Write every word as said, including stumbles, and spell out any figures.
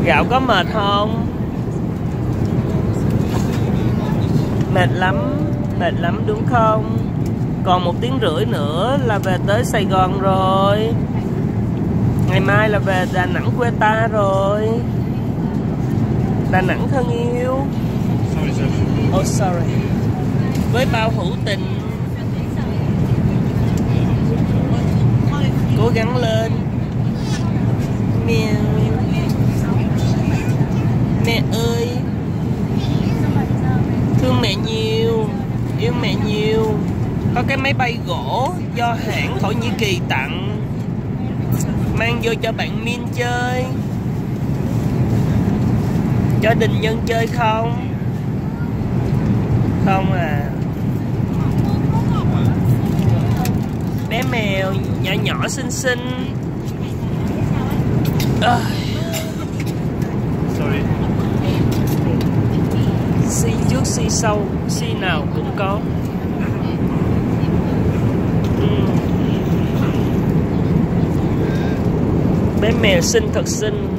Gạo có mệt không? Mệt lắm, mệt lắm đúng không? Còn một tiếng rưỡi nữa là về tới Sài Gòn rồi. Ngày mai là về Đà Nẵng quê ta rồi. Đà Nẵng thân yêu. Oh sorry. Với bao hữu tình. Cố gắng lên. Mẹ Mẹ ơi, thương mẹ nhiều, yêu mẹ nhiều. Có cái máy bay gỗ do hãng Thổ Nhĩ Kỳ tặng, mang vô cho bạn Min chơi. Cho Đình Nhân chơi không? Không à. Bé mèo nhỏ nhỏ xinh xinh. À. Sorry. Si trước si sau, si nào cũng có. Ừ. Bé mèo xinh thật xinh.